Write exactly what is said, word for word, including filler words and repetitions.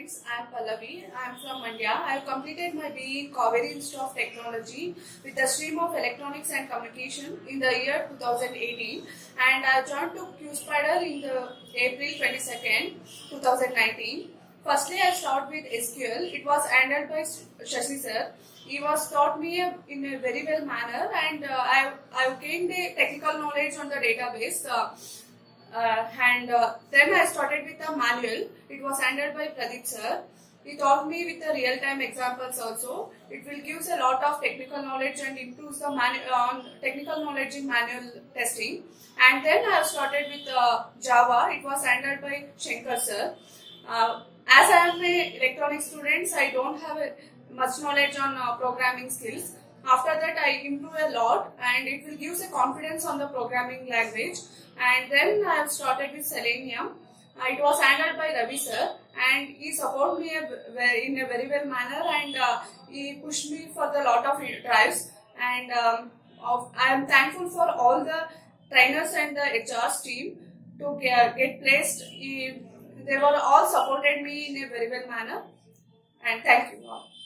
friends, I am Pallavi. I am from India. I have completed my B E in Kaveri Institute of Technology with the stream of Electronics and Communication in the year two thousand eighteen, and I joined to QSpiders in the April twenty-second, two thousand nineteen. Firstly, I started with S Q L. It was handled by Shashi sir. He was taught me in a very well manner, and uh, I I gained a technical knowledge on the database. Uh, Uh, and uh, then I started with a manual. It was handled by Pradeep sir. He taught me with the real-time examples also. It will give a lot of technical knowledge and improves the on technical knowledge in manual testing. And then I have started with uh, Java. It was handled by Shankar sir. Uh, as I am a electronics student, I don't have a, much knowledge on uh, programming skills. After that, I improve a lot, and it will give a confidence on the programming language. And then I have started with Selenium. Uh, it was handled by Ravi sir, and he supported me a, in a very well manner, and uh, he pushed me for the lot of drives. And um, of, I am thankful for all the trainers and the H R team to get, get placed. He, they were all supported me in a very well manner, and thank you all.